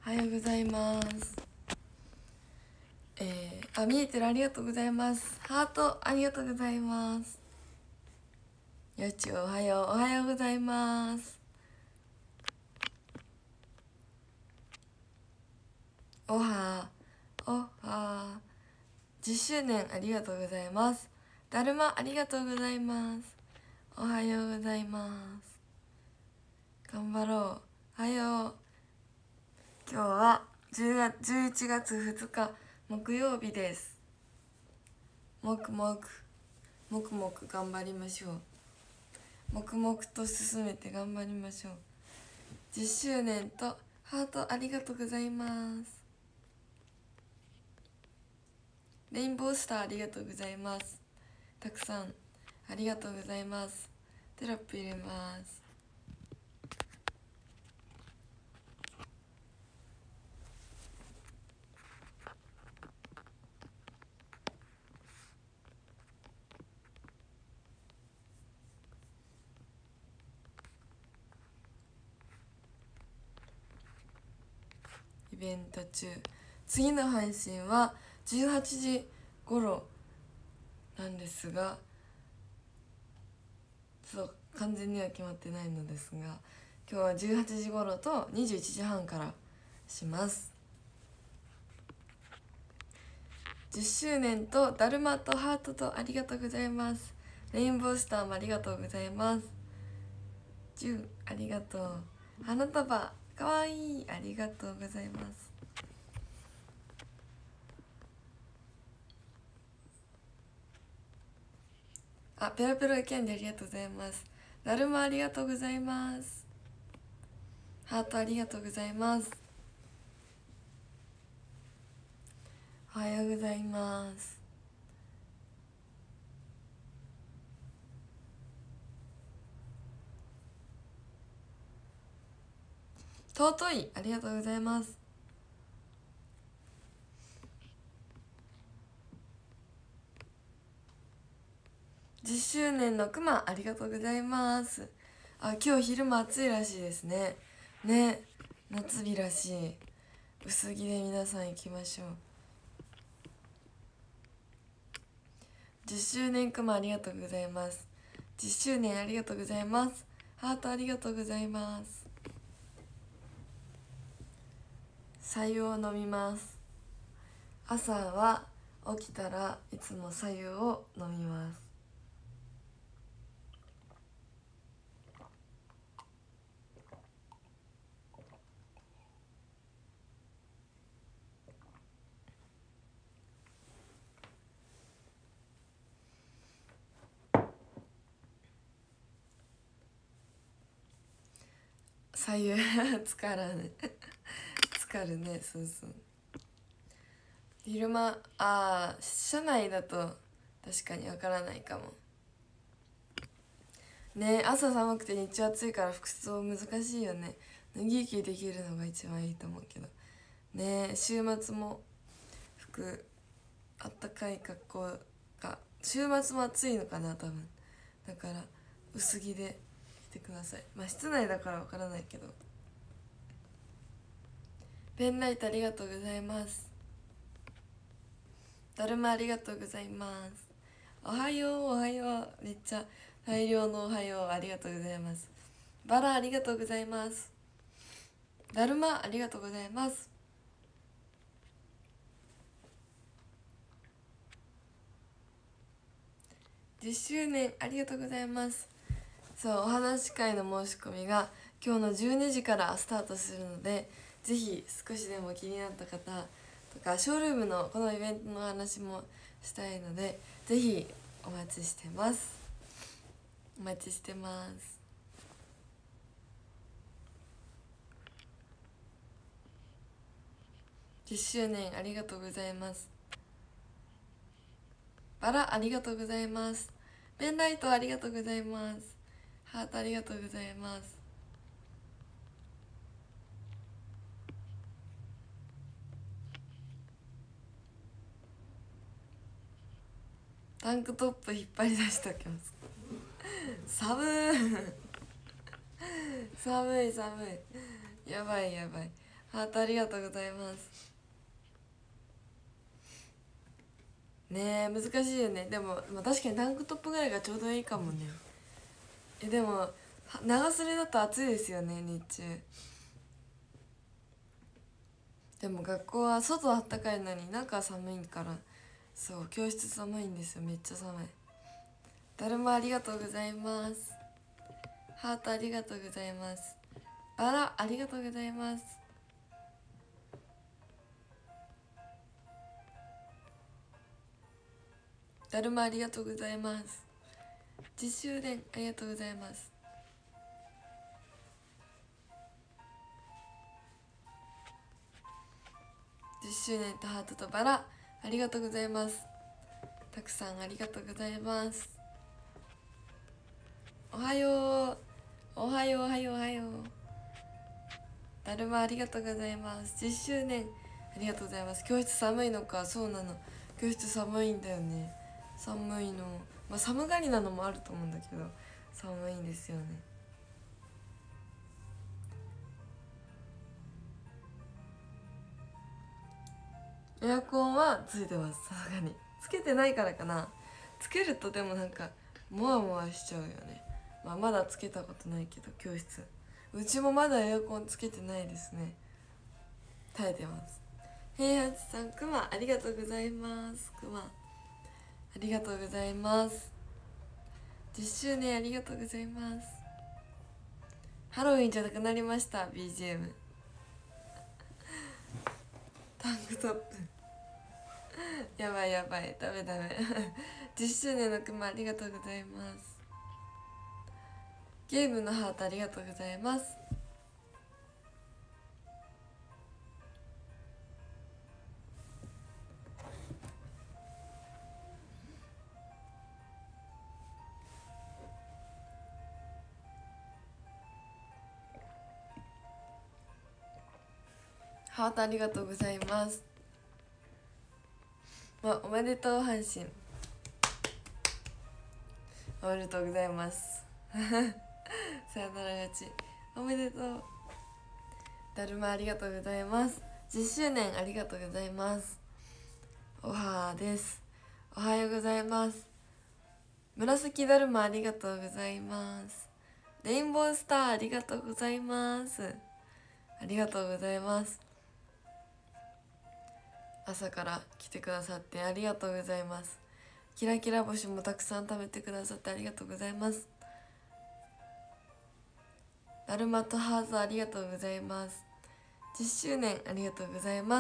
おはようございます。見えてる、ありがとうございます。ハートありがとうございます。よちおはよう、おはようございます。おは10周年ありがとうございます。だるまありがとうございます。おはようございます。頑張ろう。おはよう。今日は11月2日木曜日です。もくもく頑張りましょう。黙々と進めて頑張りましょう。10周年とハートありがとうございます。レインボースターありがとうございます。たくさんありがとうございます。テロップ入れます。イベント中、次の配信は18時頃なんですが、そう完全には決まってないのですが、今日は18時頃と21時半からします。10周年とだるまとハートとありがとうございます。レインボースターもありがとうございます。10ありがとう。花束かわいい、ありがとうございます。ペロペロキャンディありがとうございます。だるまありがとうございます。ハートありがとうございます。おはようございます。尊いありがとうございます。10周年のくまありがとうございます。今日昼間暑いらしいですね。夏日らしい。薄着で皆さん行きましょう。10周年くまありがとうございます。10周年ありがとうございます。ハートありがとうございます。白湯を飲みます。朝は起きたらいつも白湯を飲みます。白湯つからねつかるね。そうそう、昼間車内だと確かにわからないかもね。朝寒くて日中暑いから服装難しいよね。脱ぎ着できるのが一番いいと思うけどね。週末も服あったかい格好が、週末も暑いのかな多分。だから薄着で着てください。室内だからわからないけど。ペンライトありがとうございます。だるまありがとうございます。おはよう、おはよう。めっちゃ大量のおはようありがとうございます。バラありがとうございます。だるまありがとうございます。10周年ありがとうございます。そう、お話し会の申し込みが今日の12時からスタートするので、ぜひ少しでも気になった方とか、ショールームのこのイベントの話もしたいので、ぜひお待ちしてます。お待ちしてます。10周年ありがとうございます。バラありがとうございます。ペンライトありがとうございます。ハートありがとうございます。タンクトップ引っ張り出しておきます。寒い寒い寒い、やばいやばい。 ハートありがとうございます。ねえ難しいよね。でも、まあ、確かにタンクトップぐらいがちょうどいいかもね。でも長袖だと暑いですよね日中。でも学校は外あったかいのに中は寒いから、そう教室寒いんですよ、めっちゃ寒い。だるまありがとうございます。ハートありがとうございます。バラありがとうございます。だるまありがとうございます。10周年ありがとうございます。10周年とハートとバラありがとうございます。たくさんありがとうございます。おはようおはようおはようおはよう。だるまありがとうございます。10周年ありがとうございます。教室寒いのか。そうなの、教室寒いんだよね。寒いの、まあ寒がりなのもあると思うんだけど寒いんですよね。エアコンはついてます。さすがにつけてないからかな。つけるとでもなんかモワモワしちゃうよね。まあまだつけたことないけど教室、うちもまだエアコンつけてないですね。耐えてます。平八さん、くまありがとうございます。くまありがとうございます。10周年ありがとうございます。ハロウィンじゃなくなりました BGM。 タンクトップやばいやばい、ダメダメ10周年のくまありがとうございます。ゲームのハートありがとうございます。ハートありがとうございます。おめでとう阪神、おめでとうございますさよなら勝ちおめでとう。だるまありがとうございます。10周年ありがとうございます。おはーです。おはようございます。紫だるまありがとうございます。レインボースターありがとうございます。ありがとうございます。朝から来てくださってありがとうございます。キラキラ星もたくさん食べてくださってありがとうございます。だるまとハートありがとうございます。10周年ありがとうございます。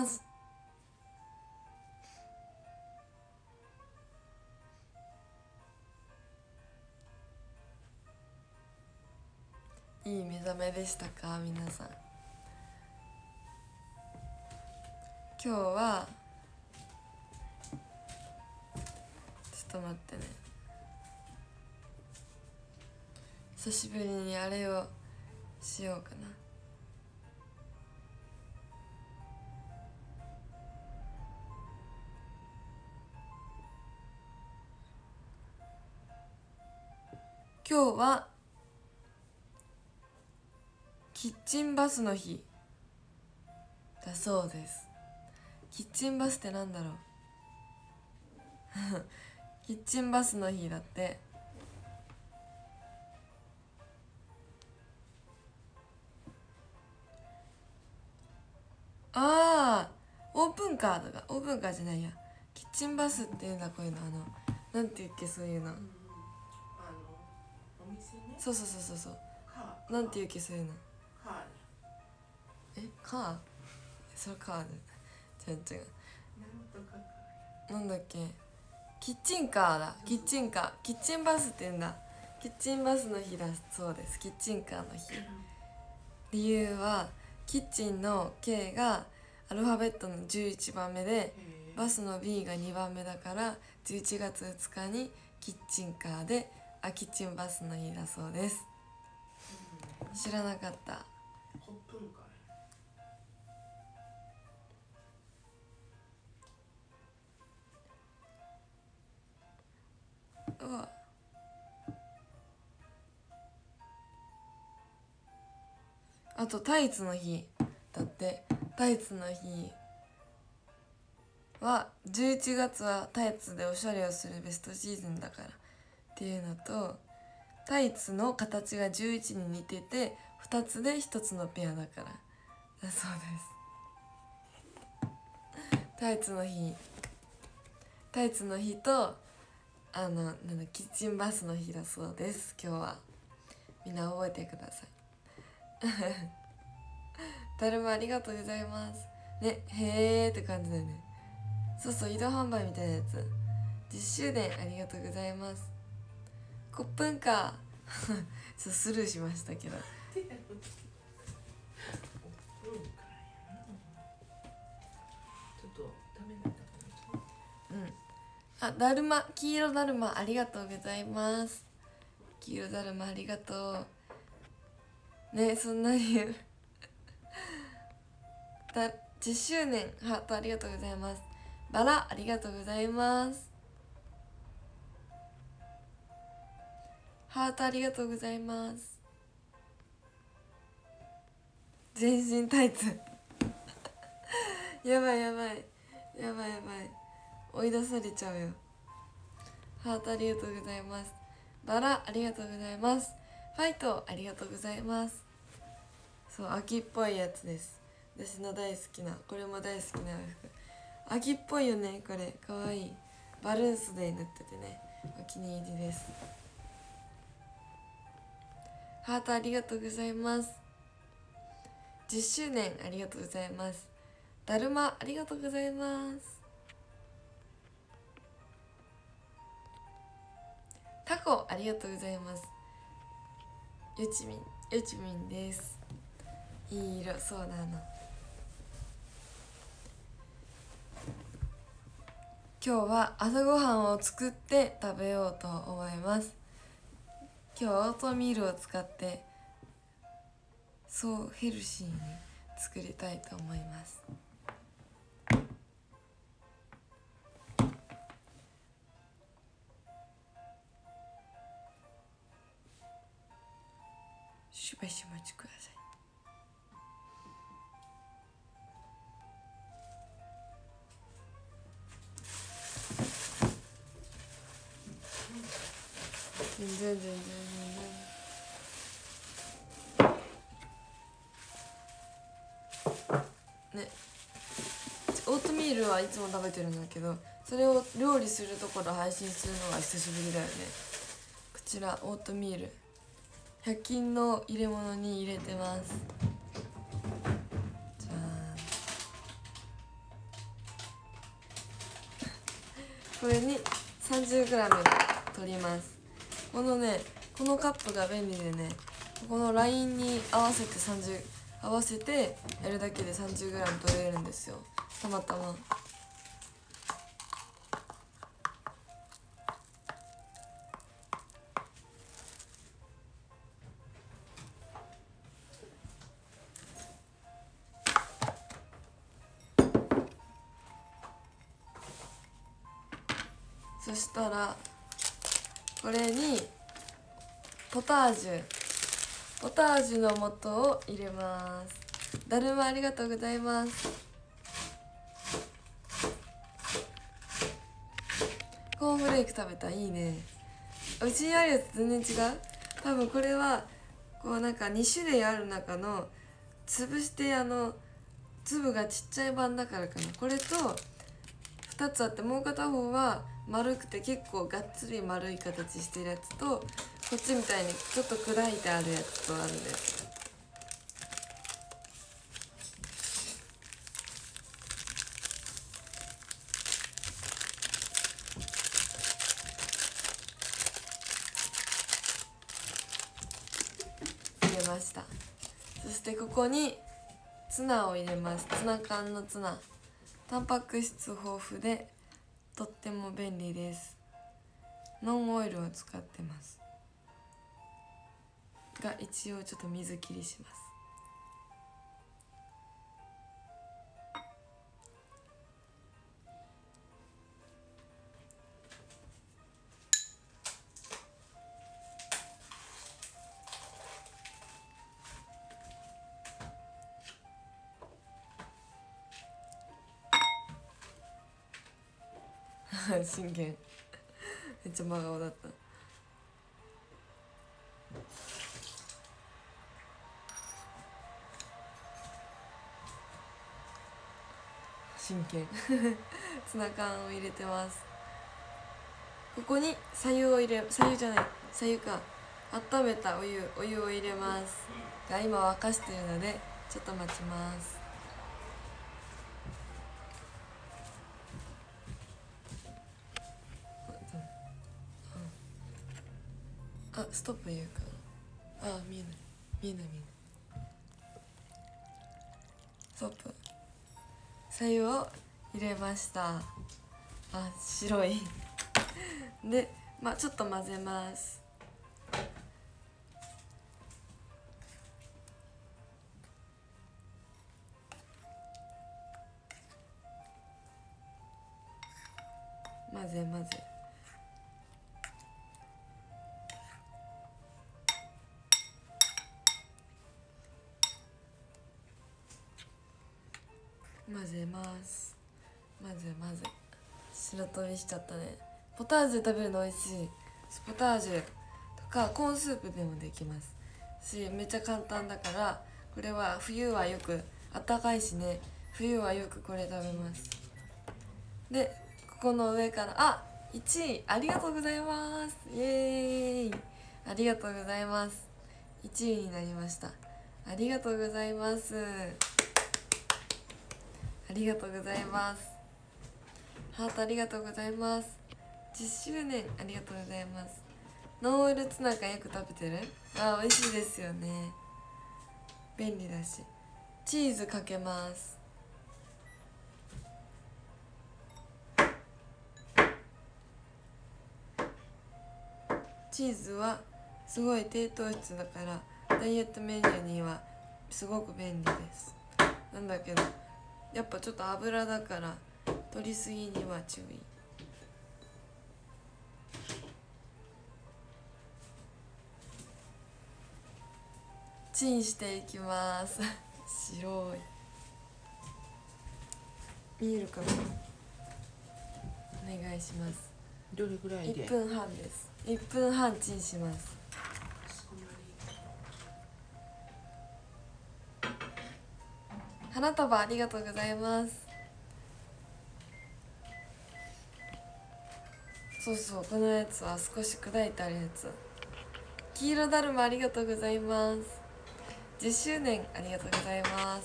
いい目覚めでしたか皆さん。今日はちょっと待ってね、久しぶりにあれをしようかな。今日はキッチンバスの日だそうです。キッチンバスってなんだろうキッチンバスの日だって。ああ、オープンカーとか、オープンカーじゃないや、キッチンバスっていうんだ。こういうのなんていうっけ、そういうの、 お店ね。 そうそうそうそうそう、なんていうっけ、そういうの。カー、それカーで違うなんだっけ、キッチンカーだ。キッチンカー、キッチンバスって言うんだ。キッチンバスの日だそうです。キッチンカーの日。理由はキッチンの K がアルファベットの11番目でバスの B が2番目だから11月2日にキッチンカーでキッチンバスの日だそうです。知らなかった。うわ、あとタイツの日だって。 タイツの日は11月はタイツでおしゃれをするベストシーズンだからっていうのと、タイツの形が11に似てて2つで1つのペアだからだそうです。タイツの日となんだキッチンバスの日だそうです。今日はみんな覚えてくださいだるまありがとうございますね。へーって感じだよね。そうそう、移動販売みたいなやつ。10周年ありがとうございます。コップンかそうスルーしましたけどあ、だるま、黄色だるまありがとうございます。黄色だるまありがとうね。そんなに10周年ハートありがとうございます。バラありがとうございます。ハートありがとうございます。全身タイツやばいやばいやばいやばい、追い出されちゃうよ。ハートありがとうございます。バラありがとうございます。ファイトありがとうございます。そう、秋っぽいやつです。私の大好きな、これも大好きな服。秋っぽいよね、これかわいい。バルーンスで塗っててね、お気に入りです。ハートありがとうございます。10周年ありがとうございます。だるまありがとうございます。タコありがとうございます。ゆちみんです。いい色、そうなの。今日は朝ごはんを作って食べようと思います。今日はオートミールを使ってそうヘルシーに作りたいと思います。しばしお待ちください。全然ね。オートミールはいつも食べてるんだけど、それを料理するところ配信するのが久しぶりだよね。こちらオートミール100均の入れ物に入れてます。じゃあこれに 30g 取ります。このね、このカップが便利でね、このラインに合わせてやるだけで 30g 取れるんですよ、たまたま。そしたらこれにポタージュの素を入れます。だるまありがとうございます。コーンフレーク食べた、いいね。うちにあるやつ全然違う。多分これはこうなんか2種類ある中の潰して粒がちっちゃい版だからかな。これと2つあって、もう片方は丸くて結構がっつり丸い形してるやつと、こっちみたいにちょっと砕いてあるやつとあるんです。入れました。そしてここにツナを入れます。ツナ缶のツナ、タンパク質豊富でとっても便利です。ノンオイルを使ってますが、一応ちょっと水切りします。 真剣めっちゃ真顔だった。真剣ツナ缶を入れてます。ここに左右を入れ、左右じゃない、左右か、温めたお湯を入れますが、今沸かしているのでちょっと待ちます。あ、ストップ言うかな。あ、見えない見えない。ストップ。左右を入れました。あ、白いで、ちょっと混ぜます。混ぜ混ぜ。混ぜます。混ぜ混ぜ。白飛びしちゃったね。ポタージュで食べるの美味しい。ポタージュとかコーンスープでもできますし、めっちゃ簡単だから、これは冬はよく、あったかいしね、冬はよくこれ食べます。で、ここの上から、1位ありがとうございます。イエーイ、ありがとうございます。1位になりました。ありがとうございます。ありがとうございます。ハートありがとうございます。10周年ありがとうございます。ノンオイルツナ缶よく食べてる？美味しいですよね。便利だし。チーズかけます。チーズはすごい低糖質だからダイエットメニューにはすごく便利です。なんだけどやっぱちょっと油だから取りすぎには注意。チンしていきます白い。見えるかな？お願いします。 どれぐらいで？ 1分半です。1分半チンします。花束ありがとうございます。そうそう、このやつは少し砕いてあるやつ。黄色だるまありがとうございます。10周年ありがとうございます。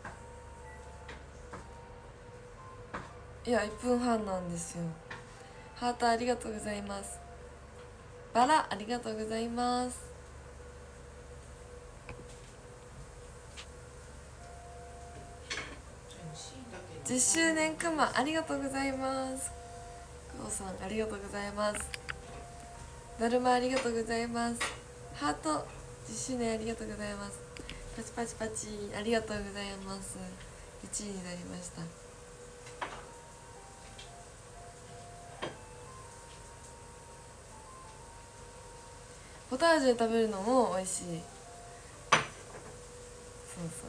いや、1分半なんですよ。ハートありがとうございます。バラありがとうございます。10周年くまありがとうございます。くおさんありがとうございます。だるまありがとうございます。ハート10周年ありがとうございます。パチパチパチありがとうございます。1位になりました。ポタージュで食べるのも美味しい。そうそう。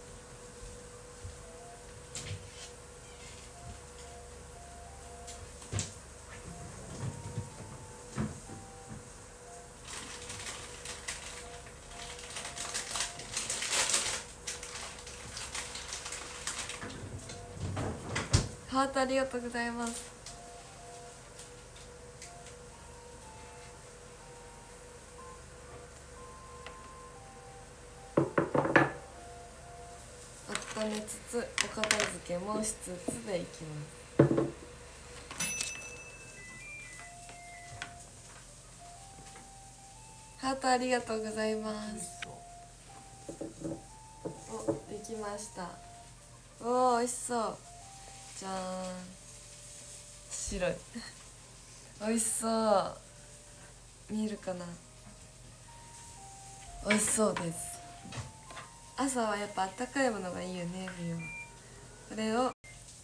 ハートありがとうございます。温めつつお片付けもしつつでいきます。ハートありがとうございます。お、できました。おー、美味しそう。じゃーん、白い美味しそう。見えるかな？美味しそうです。朝はやっぱあったかいものがいいよね、冬は。これを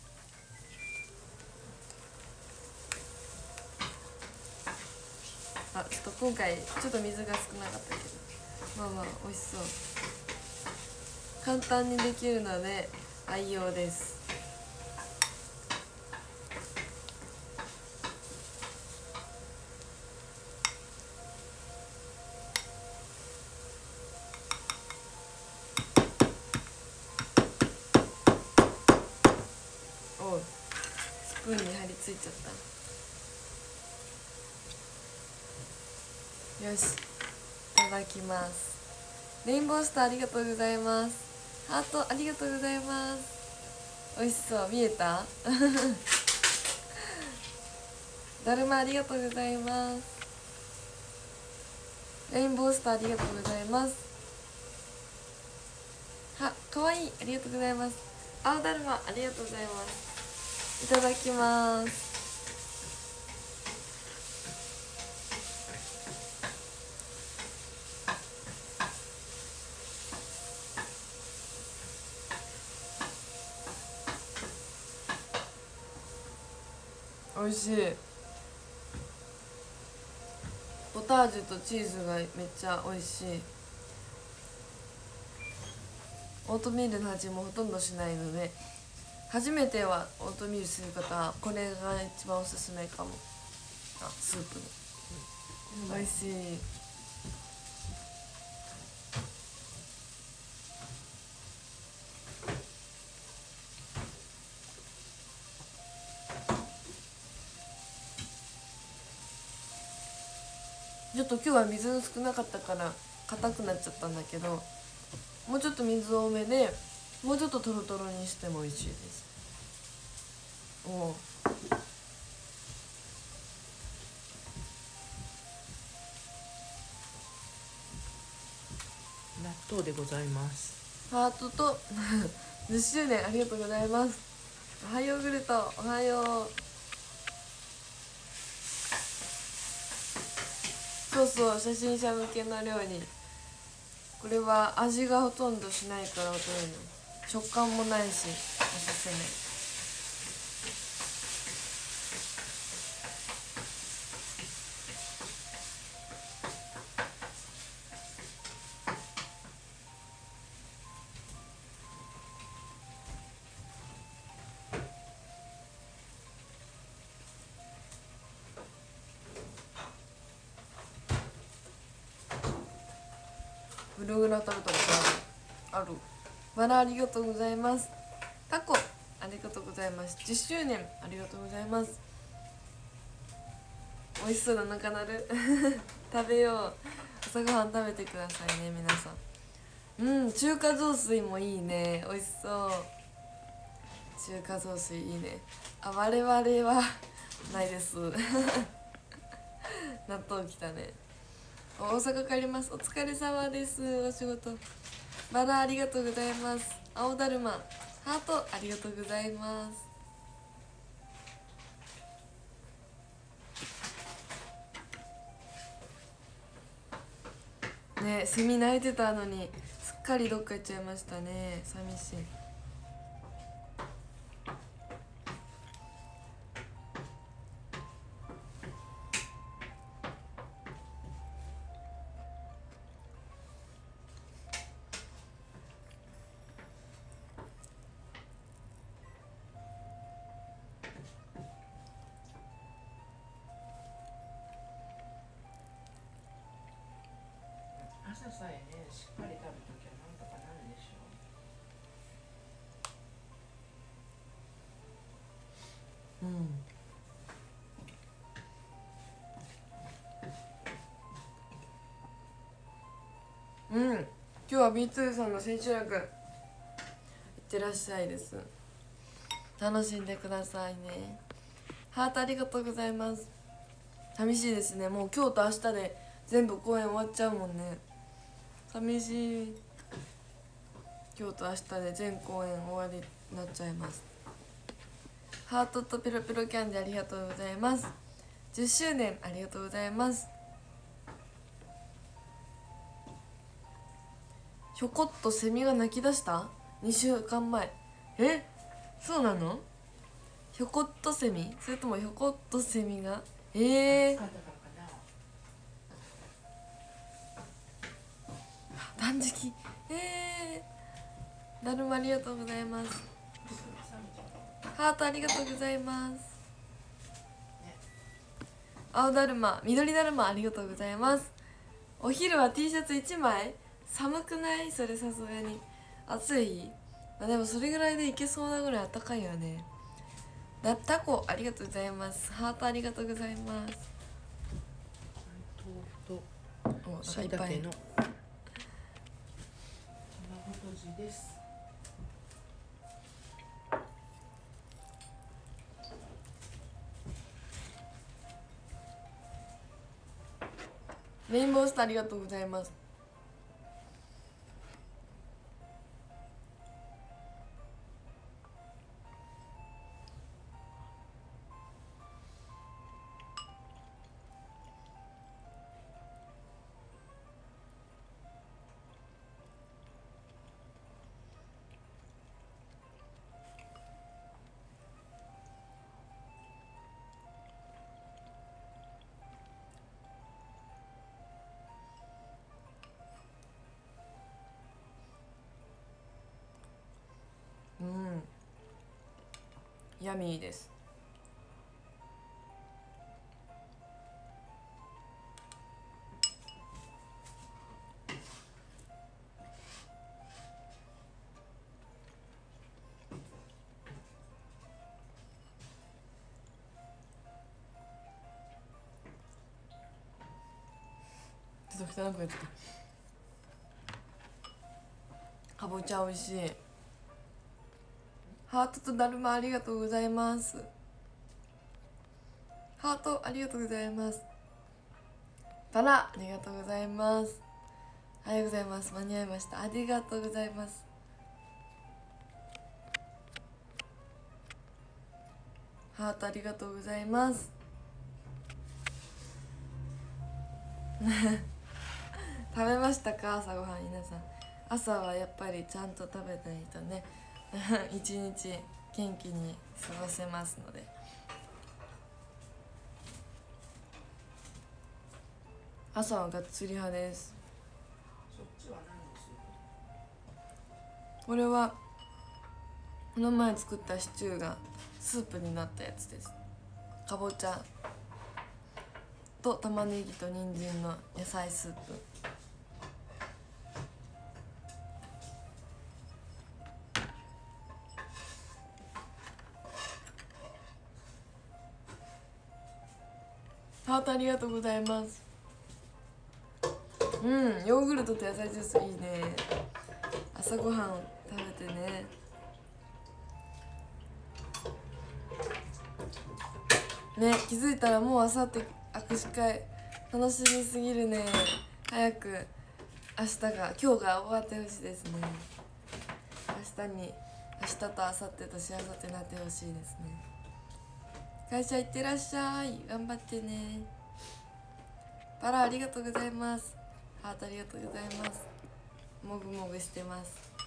ちょっと今回ちょっと水が少なかったけど、美味しそう。簡単にできるので愛用です。 ついちゃった。よし、いただきます。レインボースターありがとうございます。ハートありがとうございます。美味しそう、見えただるまありがとうございます。レインボースターありがとうございます。かわいい、ありがとうございます。青だるまありがとうございます。いただきます。美味しい。ポタージュとチーズがめっちゃ美味しい。オートミールの味もほとんどしないので、初めてはオートミールする方はこれが一番おすすめかも。スープの、美味しい。ちょっと今日は水少なかったから硬くなっちゃったんだけど、もうちょっと水多めでもうちょっとトロトロにしても美味しいです。おお、 納豆でございます。 ハートと10周年ありがとうございます。おはようグルト、おはよう。そうそう、初心者向けの料理。これは味がほとんどしないから劣るの、食感もないしおすすめ。ブログラ食べたことある。バラありがとうございます。タコありがとうございます。10周年ありがとうございます。美味しそうだな、かなる食べよう。朝ごはん食べてくださいね皆さん。中華雑炊もいいね、美味しそう。中華雑炊いいね。我々はないです納豆きたね。大阪帰ります。お疲れ様です。お仕事。バラありがとうございます。青だるまハートありがとうございますね。セミ鳴いてたのにすっかりどっか行っちゃいましたね。寂しい。 朝さえね、しっかり食べときゃなんとかなるでしょ。今日は B2 さんの千秋楽いってらっしゃいです。 楽しんでくださいね。ハートありがとうございます。寂しいですね。もう今日と明日で全部公演終わっちゃうもんね。寂しい。今日と明日で全公演終わりになっちゃいます。ハートとペロペロキャンディありがとうございます。10周年ありがとうございます。ひょこっとセミが鳴き出した。2週間前。そうなの？ひょこっとセミ、それともひょこっとセミが断食。だるまありがとうございます。ハートありがとうございます。青だるま、緑だるまありがとうございます。お昼は T シャツ1枚？寒くない？それさすがに暑い？でもそれぐらいでいけそうなぐらい暖かいよね。 タコありがとうございます。ハートありがとうございます。 豆腐としいたけの卵とじです。 レインボースターありがとうございます。ヤミーです。ちょっと汚くなっちゃった。かぼちゃ美味しい。ハートとだるまありがとうございます。ハートありがとうございます。バラありがとうございます。おはようございます。間に合いました。ありがとうございます。ハートありがとうございます。食べましたか、朝ごはん。皆さん朝はやっぱりちゃんと食べないとね一日元気に過ごせますので。朝はがっつり派です。 そっちは何です？ これはこの前作ったシチューがスープになったやつです。かぼちゃと玉ねぎと人参の野菜スープ。ハートありがとうございます。ヨーグルトと野菜ジュースいいね。朝ごはん食べてね。ね、気づいたらもうあさって握手会楽しみすぎるね。早く今日が終わってほしいですね。明日と明後日としあさってなってほしいですね。会社行ってらっしゃい。頑張ってね。バラありがとうございます。ハートありがとうございます。もぐもぐしてます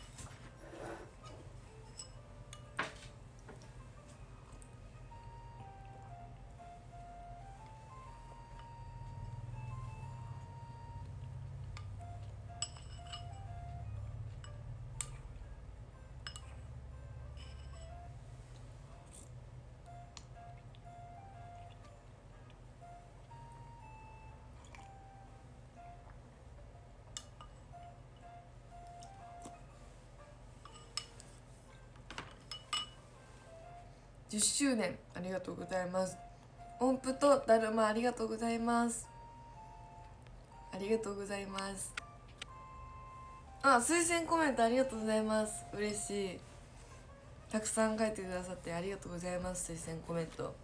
。10周年ありがとうございます。音符とだるまありがとうございます。ありがとうございます。推薦コメントありがとうございます。嬉しい。たくさん書いてくださってありがとうございます。推薦コメント。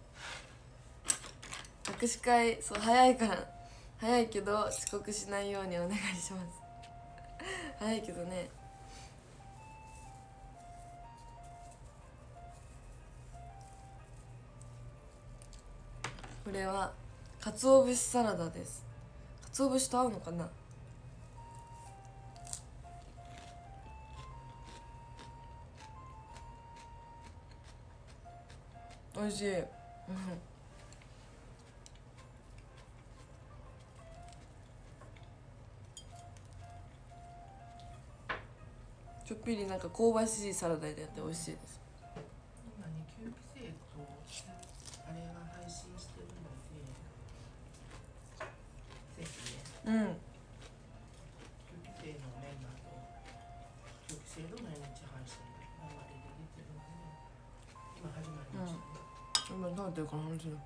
握手会早いから早いけど遅刻しないようにお願いします早いけどね。これは鰹節サラダです。鰹節と合うのかな。美味しいちょっぴりなんか香ばしいサラダでやって美味しいです。 今ね、9期生とあれが配信してるので、ぜひね、9期生のメンバーと9期生の毎日配信が生で出てるので、今始まりましたね。 今食べてるから話する。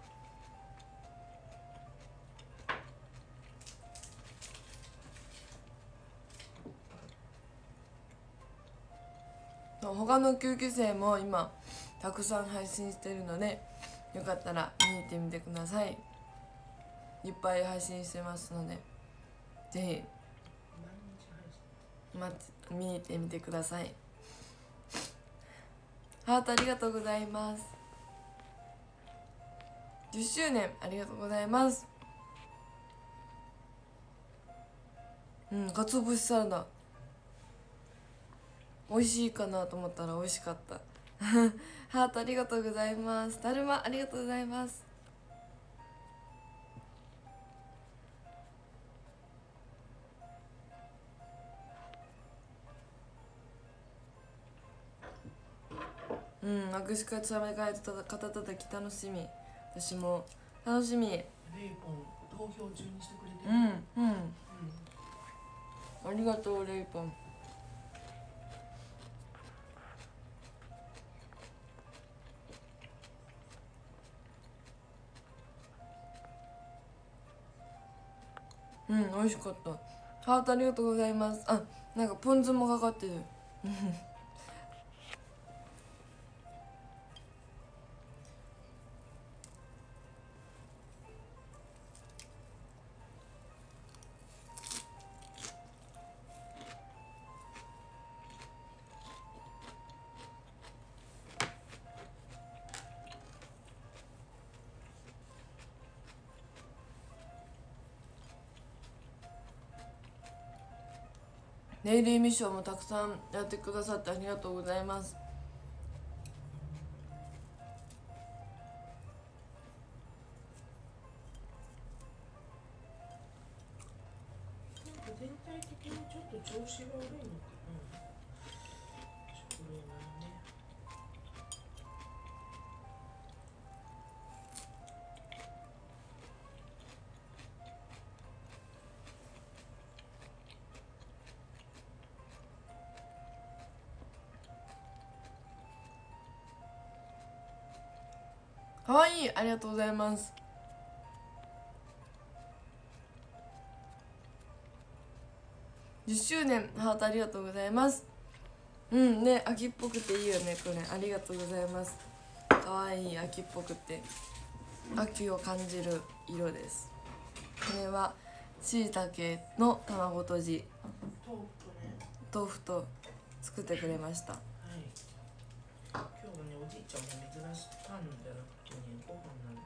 他の9期生も今たくさん配信してるので、よかったら見に行ってみてください。いっぱい配信してますので、ぜひ見に行ってみてください。ハートありがとうございます。10周年ありがとうございます。かつお節サラダ美味しいかなと思ったら美味しかったハートありがとうございます。だるまありがとうございます。握手会としゃべり会と肩たたき楽しみ。私も楽しみ。 レイポン投票中にしてくれてる。 ありがとうレイポン。美味しかった。ハートありがとうございます。あ、なんかポン酢もかかってるネイルミッションもたくさんやってくださってありがとうございます。 全体的にちょっと調子が悪いのかな。食料がね。 かわいい、ありがとうございます。10周年ハートありがとうございます。ね、秋っぽくていいよねこれ。ありがとうございます。かわいい、秋っぽくて秋を感じる色です。これはしいたけの卵とじ豆腐と作ってくれました。 はい。今日はね、おじいちゃんも珍しいパンじゃなくてね、ご飯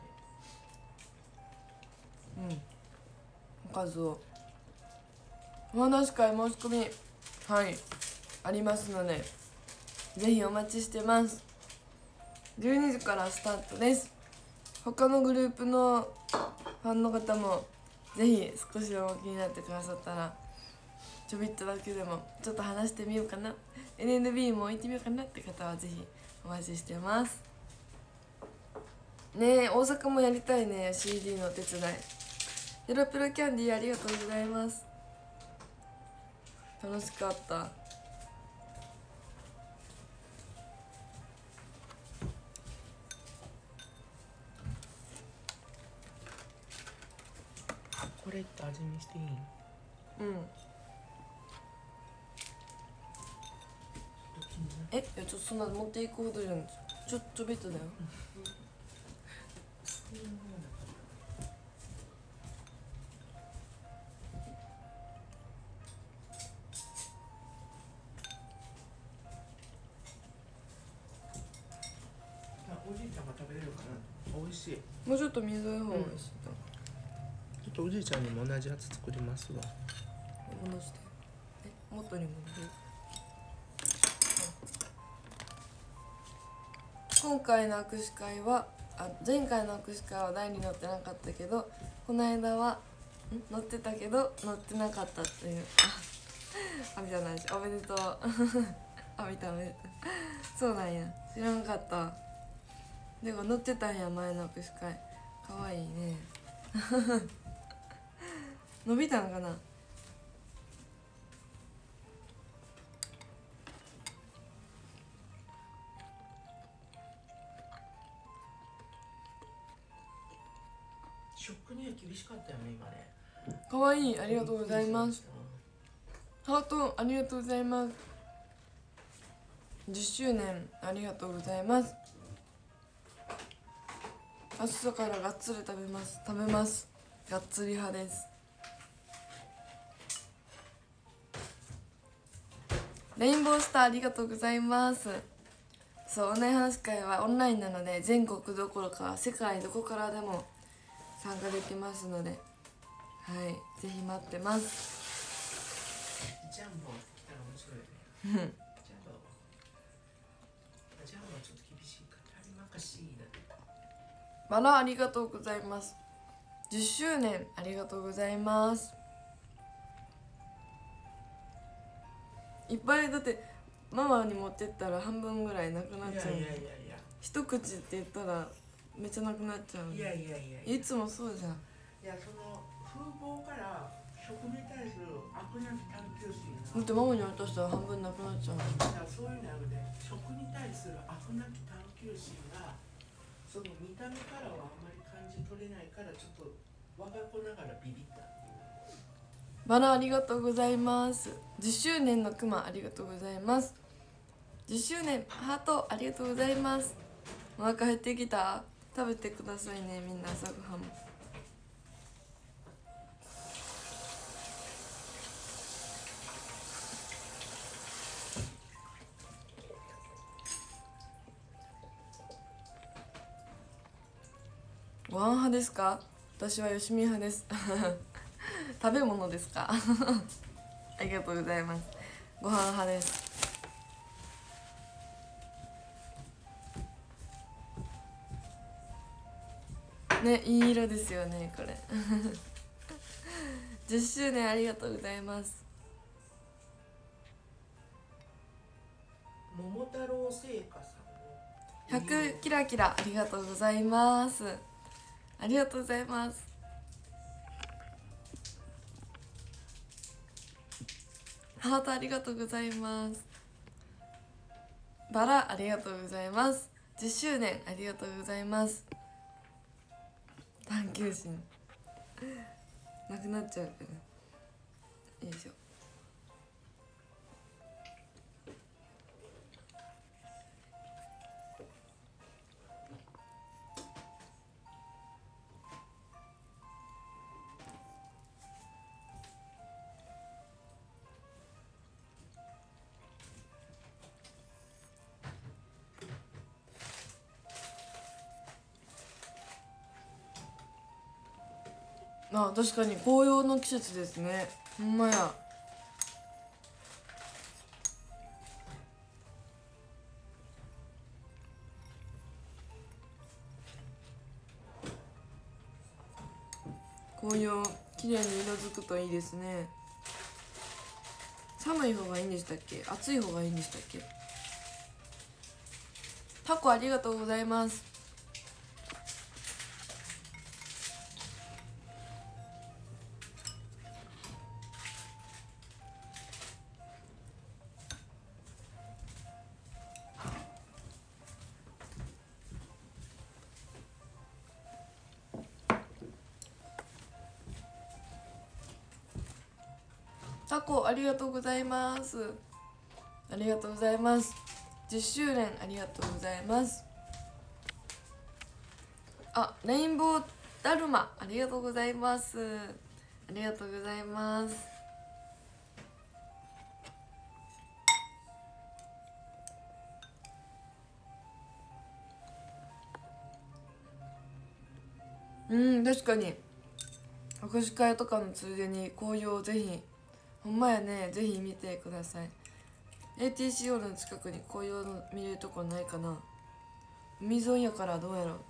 なんで。 おかずを。お話会申し込みありますので、ぜひお待ちしてます。12時からスタートです。他のグループのファンの方もぜひ少しでも気になってくださったら、ちょびっとだけでもちょっと話してみようかな、 NNB も置いてみようかなって方はぜひお待ちしてますね。大阪もやりたいね、 CD のお手伝い。ペロペロキャンディーありがとうございます。楽しかった。 これって味見していい？ いやちょっとそんな持っていくほどじゃん。ちょびっとだよ。 おじいちゃんが食べれるかな。美味しい。 もうちょっと水の方がいいし、 ちょっとおじいちゃんにも同じやつ作りますわ。 戻して。元に戻る。今回の握手会は前回の握手会は台に乗ってなかったけど、この間は乗ってたけど乗ってなかったっていうあみたいな話。おめでとうあみたいな。そうなんや、知らんかった。でも乗ってたんや、前の握手会。かわいいね伸びたんかな。 食には厳しかったよね今ね。 かわいい、ありがとうございます。ハートありがとうございます。10周年ありがとうございます。朝からがっつり食べます。がっつり派です。レインボースターありがとうございます。そう、オンライン話し会はオンラインなので全国どころか世界どこからでも参加できますので、はい、ぜひ待ってます。 ジャンボ来たら面白いよね。ジャンボはちょっと厳しいから、あれマカシーだね。 バラありがとうございます。10周年ありがとうございます。いっぱいだってママに持ってったら半分ぐらいなくなっちゃう。一口って言ったらめっちゃなくなっちゃう。いつもそうじゃん。 いや、その風貌から食に対する悪なき探求心が、 だってママに渡したら半分なくなっちゃう。 だからそういうのあるで、食に対する悪なき探求心がその見た目からはあまり感じ取れないから、ちょっと我が子ながらビビった。 バラありがとうございます。10周年のクマありがとうございます。10周年ハートありがとうございます。お腹減ってきた？食べてくださいね、みんな朝ごはんも。ご飯派ですか？私はよしみ派です食べ物ですかありがとうございます。ご飯派です。ね、いい色ですよねこれ10周年ありがとうございます。 桃太郎製菓さん 100キラキラありがとうございます。ありがとうございます。ハートありがとうございます。バラありがとうございます。10周年ありがとうございます。探求心なくなっちゃうけど、よいしょ。あ、確かに紅葉の季節ですね。ほんまや。紅葉綺麗に色づくといいですね。寒い方がいいんでしたっけ？暑い方がいいんでしたっけ？タコありがとうございます。タコありがとうございます。ありがとうございます。10周年ありがとうございます。あ、レインボーだるまありがとうございます。ありがとうございます。確かに握手会とかのついでに紅葉ぜひ、ほんまやね、ぜひ見てください。 ATCO の近くに紅葉の見れるとこないかな。海沿いやからどうやろう。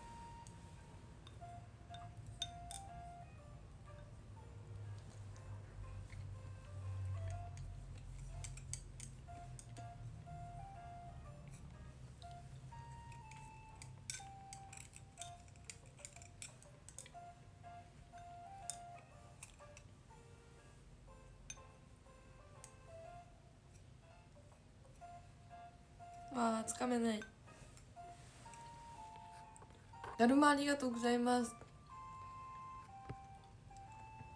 わあ、つかめない。だるまありがとうございます。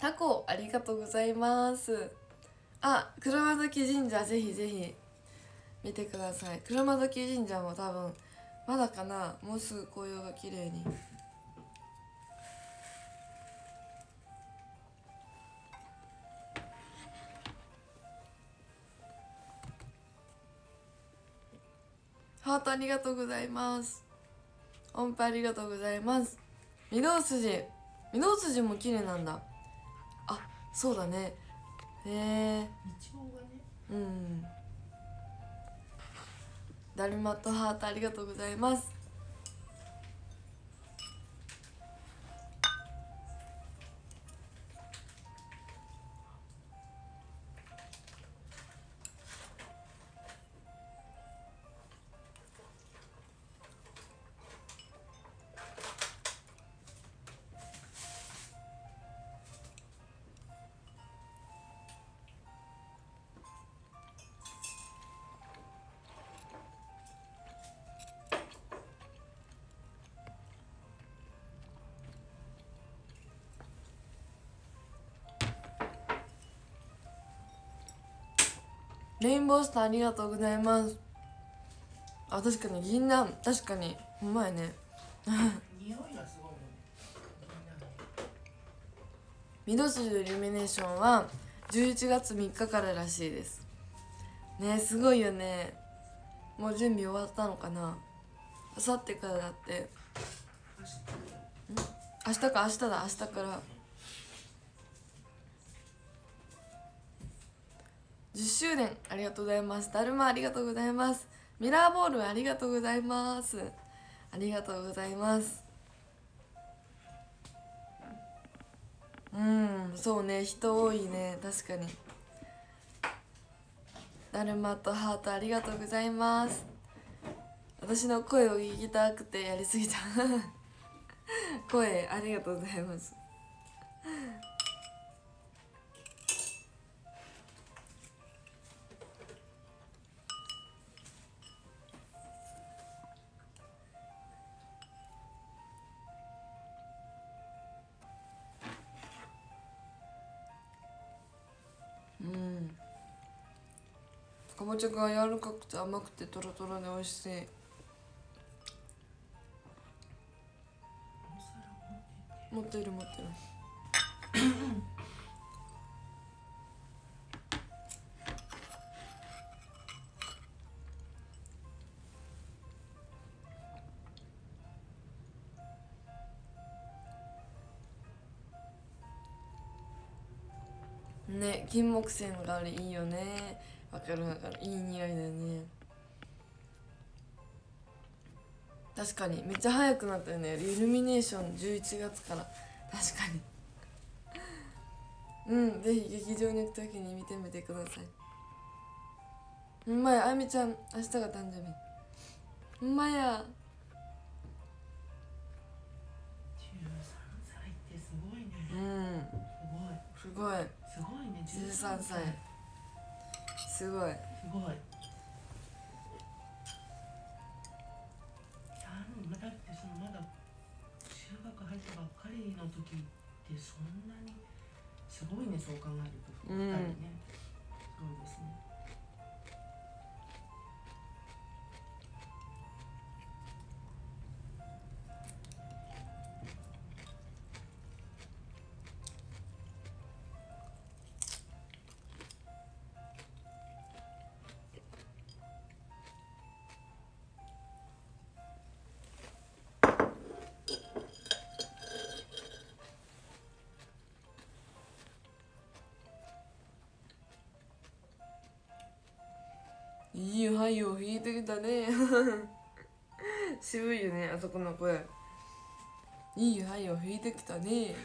タコありがとうございます。あ、車時神社ぜひぜひ見てください。車時神社も多分まだかな、もうすぐ紅葉が綺麗に。ハートありがとうございます。音符ありがとうございます。御堂筋も綺麗なんだ。あ、そうだね。へえ。 イチゴがね。 うん。だるまとハートありがとうございます。レインボースターありがとうございます。あ、確かに銀杏、確かにうまいね。 匂いがすごいね。 御堂筋のイルミネーションは11月3日かららしいですね。すごいよね。もう準備終わったのかな。あさってからだって。明日か、明日だ、明日から。10周年ありがとうございます。だるまありがとうございます。ミラーボールありがとうございます。ありがとうございます。うん、そうね、人多いね、確かに。だるまとハートありがとうございます。私の声を聞きたくてやりすぎた声ありがとうございます。うん、かぼちゃが柔らかくて甘くてトロトロで美味しい。持ってる持ってるね、金木犀の香りいいよね。わかるわかる、いい匂いだよね。確かにめっちゃ早くなったよね、イルミネーション11月から。確かに。うん、ぜひ劇場に行く時に見てみてください。ほんまや、あゆみちゃん明日が誕生日。ほんまや。 13歳ってすごいね。 うん、 すごい。 すごい。 すごいね。 13歳すごい。 すごい。だってまだ中学入ったばっかりの時ってそんなにすごいね、そう考えると2人ね、すごいですね。 いいよ、はいよ、弾いてきたね渋いよね、あそこの声。いいよ、はいよ、弾いてきたね。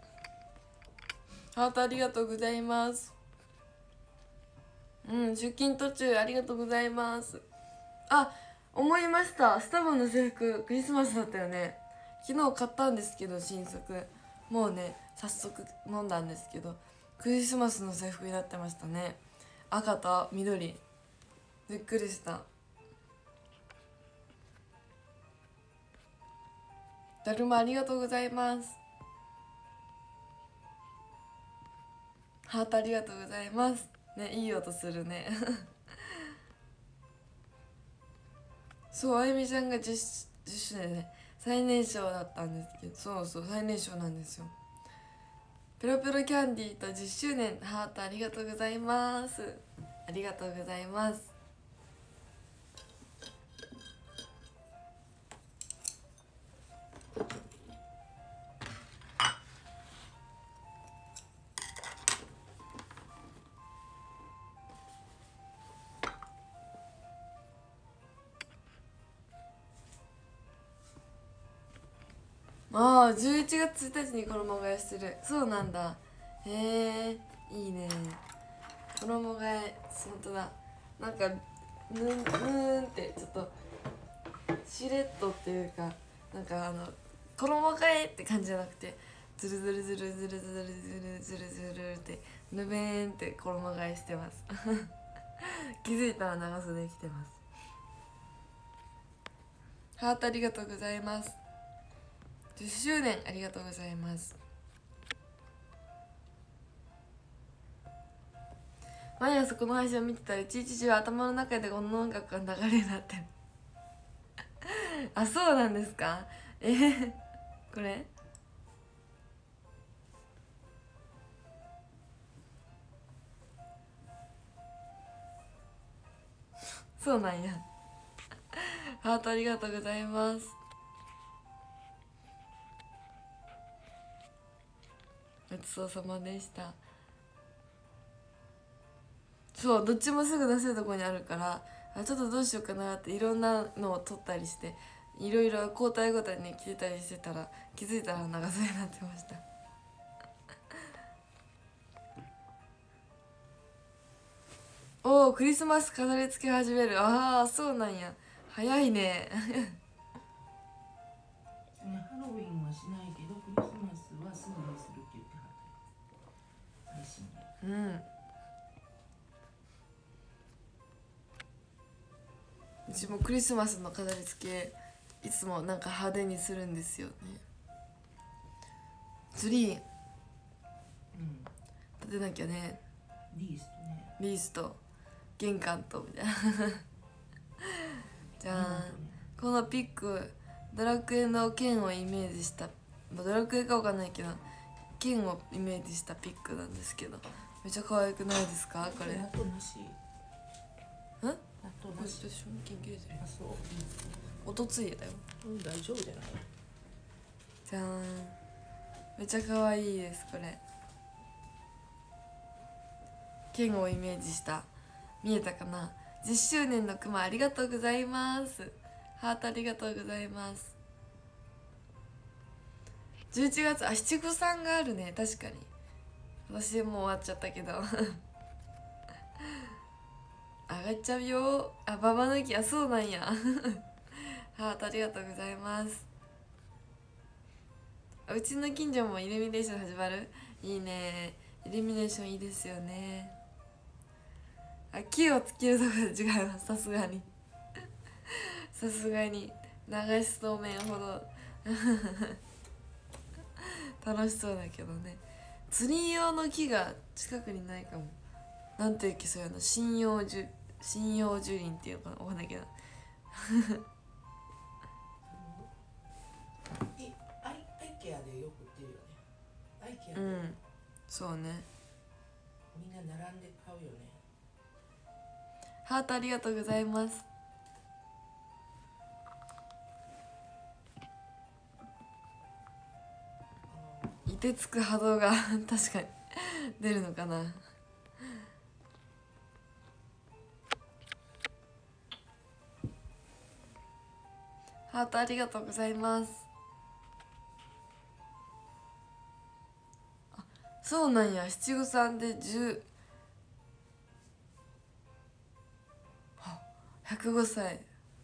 ハートありがとうございます。うん、出勤途中ありがとうございます。あ、思いました、スタバの制服クリスマスだったよね。昨日買ったんですけど、新作もうね、早速飲んだんですけど、クリスマスの制服になってましたね。赤と緑、びっくりした。だるまありがとうございます。 ハートありがとうございますね。いい音するねそう、あゆみちゃんが 10周年で最年少だったんですけど、そうそう最年少なんですよ。ペロペロキャンディーと10周年ハートありがとうございます。ありがとうございます。ああ、11月1日に衣替えしてる。そうなんだ。へえ、いいね。衣替え、ほんとだ。なんかぬーんってちょっとシレットっていうか、なんか衣替えって感じじゃなくて、ズルズルズルズルズルズルズルズルズルってぬべーんって衣替えしてます気づいたら長袖着てます。ハートありがとうございます。10周年ありがとうございます。毎朝この配信を見てたら一日中頭の中でこの音楽が流れになってるあ、そうなんですか。これそうなんやハートありがとうございます。ごちそうさまでした。そう、どっちもすぐ出せるところにあるから、ちょっとどうしようかなっていろんなのを撮ったりして、いろいろ交代ごとに着てたりしてたら、気づいたら長袖になってましたおお、クリスマス飾り付け始める。ああ、そうなんや。早いねハロウィンはしないけどクリスマスはすぐにするって言ってはったよ、配信で。 うん、うちもクリスマスの飾り付けいつもなんか派手にするんですよね。ツリーうん、 立てなきゃね。 リースとね。 リースと玄関とみたいなじゃあこのピックドラクエの剣をイメージした、ドラクエかわかんないけど剣をイメージしたピックなんですけど、めっちゃ可愛くないですかこれ。 納豆なし。 納豆なし。 剣切れてる。 あ、そう。 おとついだよ。 大丈夫じゃない。 じゃーん、めっちゃ可愛いです。これ剣をイメージした、見えたかな。10周年のクマありがとうございます。ハートありがとうございます。11月、七五三があるね。確かに私もう終わっちゃったけど上がっちゃうよ。あ、ババ抜き。あ、そうなんやハートありがとうございます。うちの近所もイルミネーション始まる。いいね、イルミネーションいいですよね。あ、木をつけるところで違います。さすがにさすがに流しそうめんほど楽しそうだけどね。釣り用の木が近くにないかも。なんていう木、そういうの針葉樹林っていうのかな、わかんないけどアイケアでよく売ってるよね。アイケアで、 うん、そうね。 みんな並んで買うよね。 ハートありがとうございます。凍てつく波動が確かに出るのかな。ハートありがとうございます。あ、そうなんや。七五三で10、105歳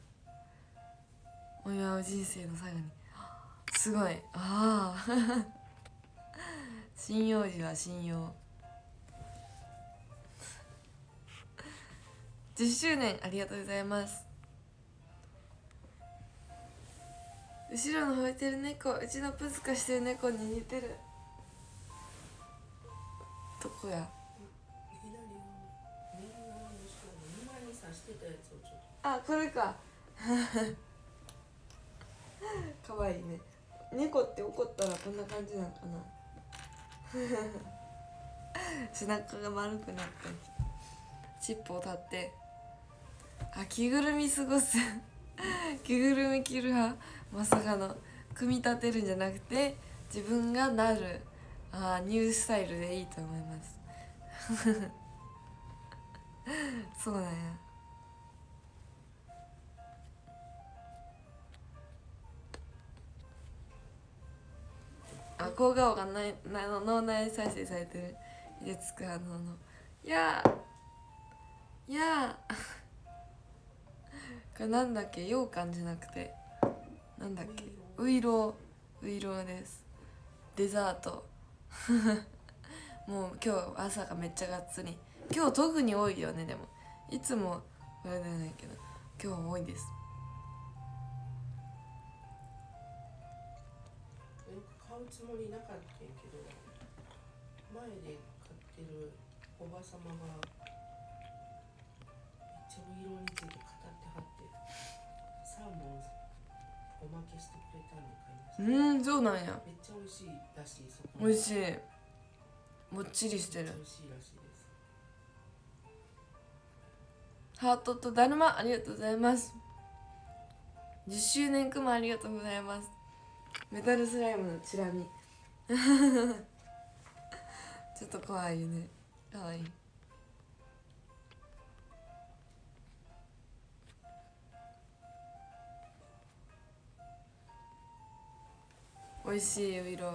お祝い人生の最後に、すごい。ああ針葉樹は針葉10周年ありがとうございます。後ろの吠えてる猫、うちのプスカしてる猫に似てる。 どこや。 左の右側の下の今に刺してたやつをちょっあ、これか。かわいいね。猫って怒ったらこんな感じなのかな。背中が丸くなって尻尾を立って、あ、着ぐるみ過ごす。着ぐるみ着る派。まさかの組み立てるんじゃなくて自分がなる、ニュースタイルでいいと思います。そうなんや。効果音が脳内再生されてる。入れつく反応のやーやーこれなんだっけ、羊羹じゃなくてなんだっけ、ウイローです。デザート。もう今日朝がめっちゃがっつり、今日特に多いよね。でもいつもあれじゃないけど今日も多いです。 よく買うつもりなかったんけど、前で買ってるおばさまがめっちゃウイローについて語ってはって、サーモンおまけしてくれたんで買いました。 そうなんや。 めっちゃ美味しいらしい。そこ美味しい。もっちりしてる。 美味しいらしいです。 ハートとだるまありがとうございます。10周年くまありがとうございます。メタルスライムのチラ見。ちょっと怖いよね。かわいい。美味しいウイロー。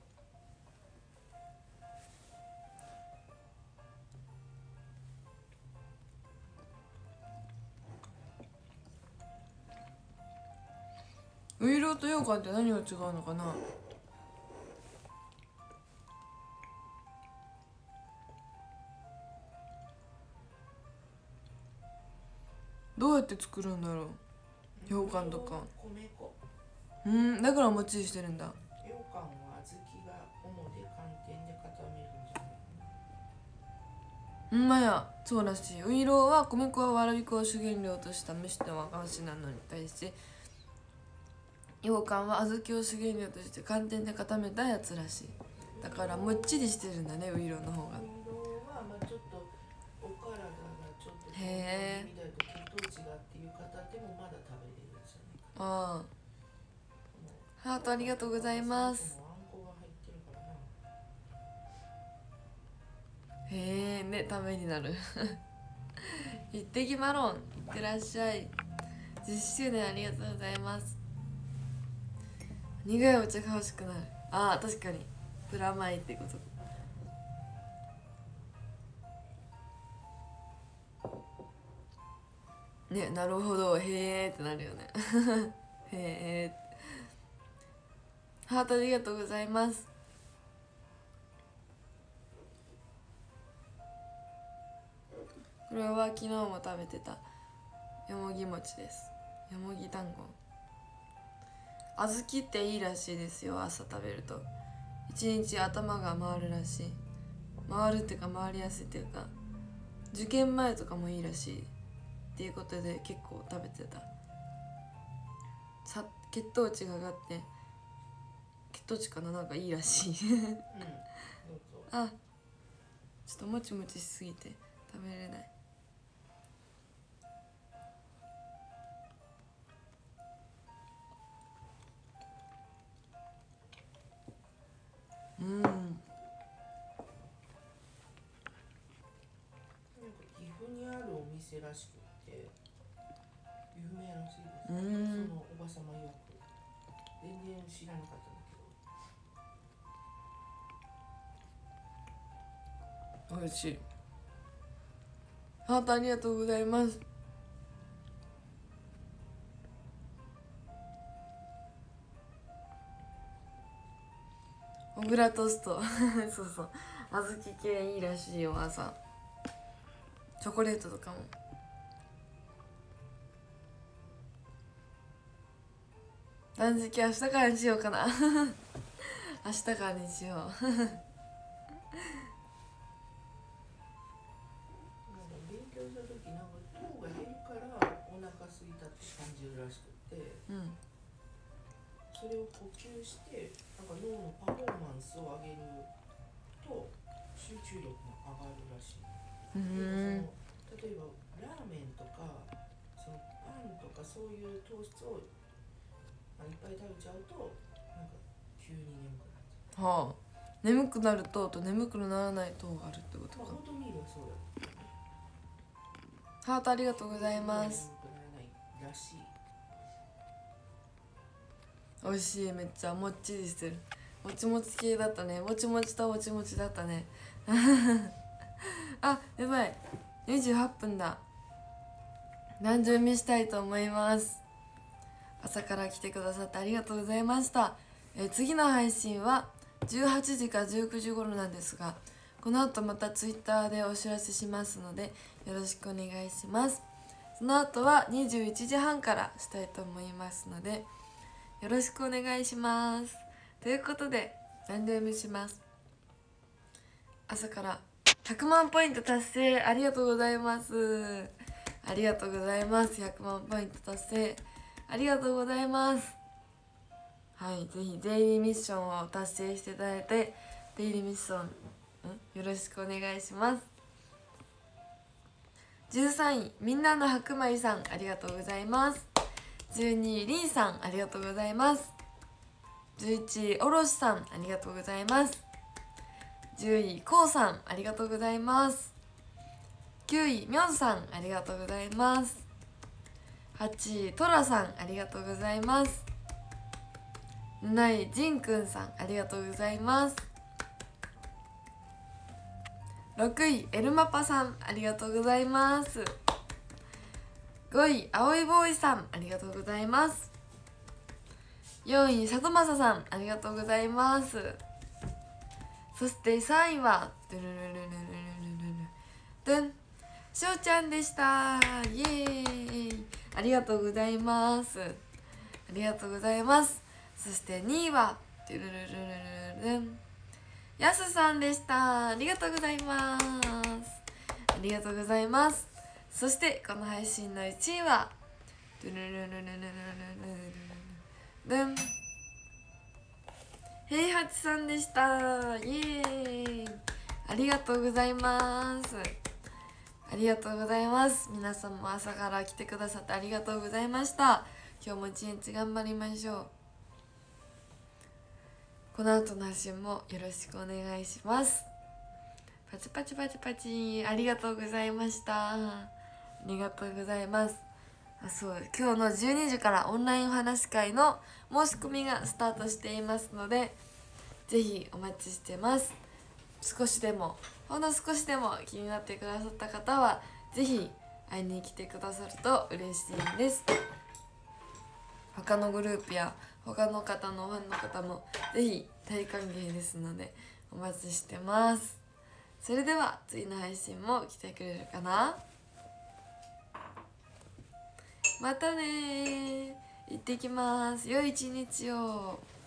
ウイローと羊羹って何が違うのかな。どうやって作るんだろう、羊羹とか。 米粉。 だからもっちりしてるんだ。 羊羹は小豆が主で寒天で固めるんじゃないかな。 ほんまや、そうらしい。ウイローは米粉はわらび粉を主原料とした蒸した和菓子なのに対して、羊羹は小豆を主原料として寒天で固めたやつらしい。だからもっちりしてるんだね、ウイローの方が。 ウイローはまあちょっとお体がちょっとへー、 みたいと血糖値がっていう方でもまだ食べれるんじゃないかな。 ああ、ハートありがとうございます。 あんこが入ってるからな。 へえ、ね、ためになる。行ってきまろん。いってらっしゃい。10周年ありがとうございます。苦いお茶が欲しくなる。確かにプラマイってこと。ね、なるほど、へえってなるよね。へえ。ハートありがとうございます。これは昨日も食べてたよもぎ餅です。よもぎ団子。小豆っていいらしいですよ。朝食べると一日頭が回るらしい。回るっていうか回りやすいっていうか、受験前とかもいいらしいっていうことで結構食べてた。血糖値が上がって、血糖値かな、なんかいいらしい。 どうぞ。 あ、ちょっともちもちしすぎて食べれない。 なんか岐阜にあるお店らしくって有名らしいです。そのおばさま曰く全然知らなかったんだけど。 美味しい。ハートありがとうございます。小倉トースト。そうそう、小豆系いいらしいよ。朝チョコレートとかも。断食明日からにしようかな。明日からにしよう。 らしくて、 うん、 それを呼吸してなんか脳のパフォーマンスを上げると集中力も上がるらしい。例えばラーメンとかそのパンとかそういう糖質をいっぱい食べちゃうとなんか急に眠くなっちゃう。 はあ、眠くなる糖と眠くならない糖があるってことか。 オートミールはそうだけどね。 ハートありがとうございます。 眠くならないらしい。 美味しい、めっちゃもっちりしてる。もちもち系だったね。もちもちともちもちだったね。あ、やばい、28分だ。何準備したいと思います。朝から来てくださってありがとうございました。次の配信は18時か19時頃なんですが、この後またツイッターでお知らせしますのでよろしくお願いします。その後は21時半からしたいと思いますのでよろしくお願いします。ということでランダムします。朝から100万ポイント達成ありがとうございます。ありがとうございます。100万ポイント達成ありがとうございます。はい、ぜひデイリーミッションを達成していただいて、デイリーミッションよろしくお願いします。13位みんなの白米さんありがとうございます。12位りんさんありがとうございます。11位おろしさんありがとうございます。10位こうさんありがとうございます。9位みょんさんありがとうございます。8位とらさんありがとうございます。7位じんくんさんありがとうございます。6位エルマパさんありがとうございます。5位あおいボーイさんありがとうございます。4位さとまささんありがとうございます。そして3位はドゥルルルルルルルルドゥンしょうちゃんでした。イエーイ、ありがとうございます。ありがとうございます。そして2位はドゥルルルルルルンやすさんでした。ありがとうございます。ありがとうございます。そしてこの配信の1位はドゥルルルルルルルルルン平八さんでした。イエーイ、ありがとうございます。ありがとうございます。皆さんも朝から来てくださってありがとうございました。今日も一日頑張りましょう。この後の配信もよろしくお願いします。パチパチパチパチ、ありがとうございました。ありがとうございます。そう、今日の12時からオンラインお話し会の申し込みがスタートしていますのでぜひお待ちしてます。少しでもほんの少しでも気になってくださった方はぜひ会いに来てくださると嬉しいです。他のグループや他の方のファンの方もぜひ大歓迎ですのでお待ちしてます。それでは次の配信も来てくれるかな。またね、行ってきます。良い一日を。